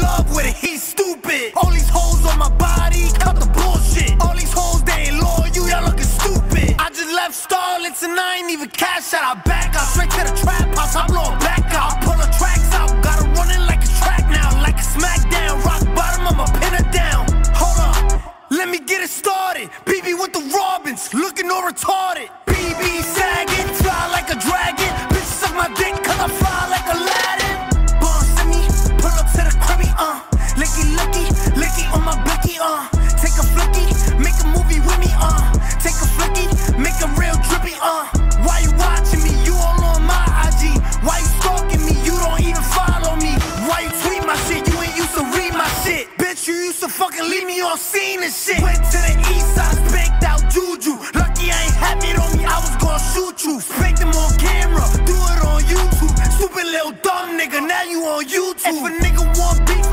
love with it, he's stupid. All these hoes on my body, cut the bullshit. All these hoes, they ain't loyal, y'all looking stupid. I just left Starlets and I ain't even cash out. I back out, straight to the trap house, I blow it back out. Pull the tracks out, gotta run it like a track now. Like a smackdown, rock bottom, I'ma pin her down. Hold up, let me get it started. BB with the Robins, looking all retarded. BB sagging, fly like a dragon. Bitch suck my dick, cause I fly like Aladdin. Boss in me, pull up to the cribby, licky, licky, licky on my blicky, take a flicky, make a movie with me, take a flicky, make a real drippy, Why you watching me? You all on my IG. Why you stalking me? You don't even follow me. Why you tweet my shit? You ain't used to read my shit. Bitch, you used to fucking leave me on scene and shit. Went to the east side, spanked out Juju. Lucky I ain't have it on me, I was gonna shoot you. Spanked him on camera, do it on YouTube. Stupid little dumb nigga, now you on YouTube. If a nigga want beef,